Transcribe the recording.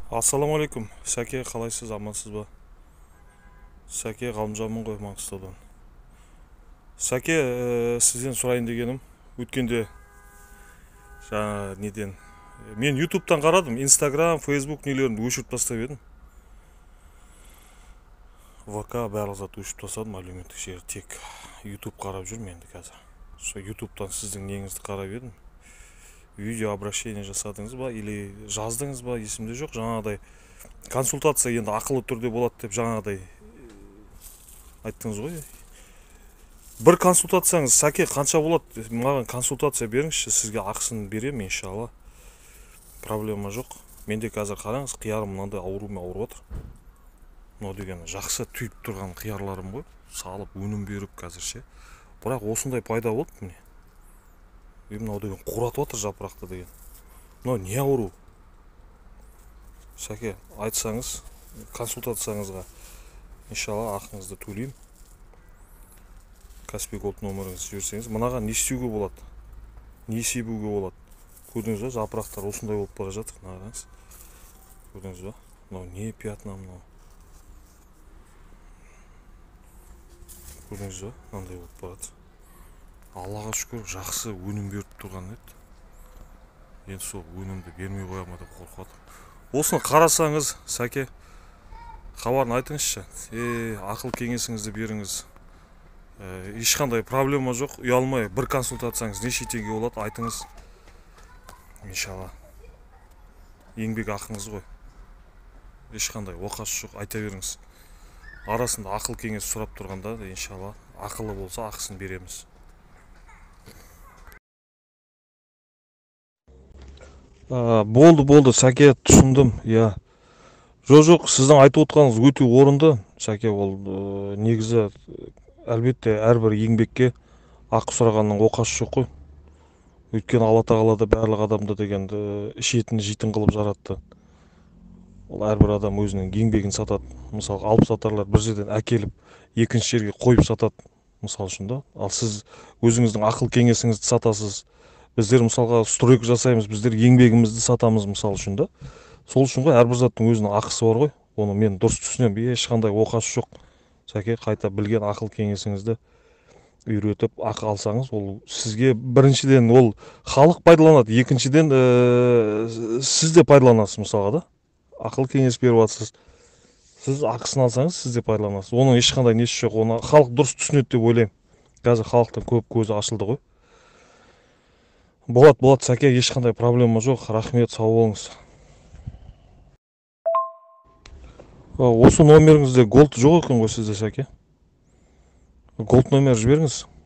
Ассалаумағалейкум. Сәке, қалайсыз, амансыз ба? Сәке, Ғалымжанмын ғой, Маңғыстаудан. Сәке, сізден сұрайын дегенім, өткенде жаңа неден мен ютубтан қарадым, инстаграм, фейсбук нелерін өшіріп тастап едім. ВК барлық зат өшіріп тастадым, әлеуметтік желі, тек ютуб қарап жүрмін енді қазір. Сол ютубтан сіздің неңізді қарап едім. Видео обращение жасадыңыз ба или жаздыңыз ба, есімде жоқ. Жаңағыдай консультация енді ақылы түрде болады деп жаңағыдай айттыңыз ғой. Бір консультацияңыз, Сәке, қанша болады? Маған консультация беріңізші, сізге ақысын беремін, иншалла. Проблема жоқ. Менде қазір қараңыз, қиярым мынандай аурумен ауырып отыр. Мынау деген жақсы түйіп тұрған қиярларым ғой. Салып, өнім беріп қазірше. Бірақ осындай пайда болды міне. Мынау деген қуратып отыр жапырақты деген. Мынау не ауру? Сәке, айтсаңыз, консультацияңызға иншалла ақыңызды төлеймін. Каспий Голд номеріңізді жіберсеңіз, мынаған не істеуге болады? Не себуге болады? Көрдіңіз ба, жапырақтар осындай болып бара жатыр, қараңыз. Көрдіңіз ба? Мынау не пятна мынау? Көрдіңіз ба? Мынандай болып барады. Аллаға шүкір, жақсы өнім беріп тұрған еді. Енді сол өнімді бермей қоя ма деп қорқып отырмын. Осыны қарасаңыз, Сәке, хабарын айтыңызшы. Ақыл кеңесіңізді беріңіз. Ешқандай проблема жоқ, ұялмай, бір консультацияңыз неше теңге болады, айтыңыз. Иншалла. Еңбек ақыңыз ғой. Ешқандай оқасы жоқ, айта беріңіз. Арасында ақыл кеңес сұрап тұрғанда, иншалла, ақылы болса ақысын береміз. Болды, Сәке, түсіндім. Жоқ, сіздің айтып отырғаныңыз өте орынды. Сәке, ол негізі әлбетте әрбір еңбекке ақы сұрағанның оқасы жоқ қой. Өйткені Алла тағала да барлық адамды дегенді ішетін жейтін қылып жаратты. Ол әрбір адам өзінің еңбегін сатады. Мысалы, алып сатарлар бір жерден әкеліп, екінші жерге қойып сатады, мысал үшін да. Ал сіз өзіңіздің ақыл кеңесіңізді сатасыз. Біздер мысалға стройка жасаймыз, біздер еңбегімізді сатамыз, мысал үшін да. Сол үшін ғой әрбір заттың өзінің ақысы бар ғой. Оны мен дұрыс түсінемін, ешқандай оқасы жоқ. Сәке, қайта білген ақыл кеңесіңізді үйретіп ақы алсаңыз, ол сізге біріншіден ол халық пайдаланады, екіншіден сіз де пайдаланасыз, мысалға да. Ақыл кеңес беріп жатсыз, сіз ақысын алсаңыз, сіз де пайдаланасыз. Оның ешқандай несі жоқ, оны халық дұрыс түсінеді деп ойлаймын. Қазір халықтың көп көзі ашылды ғой. Болады, Сәке, ешқандай проблема жоқ. Рахмет, сау болыңыз. Осы номеріңізде голд жоқ екен ғой сізде, Сәке. Голд номер жіберіңіз.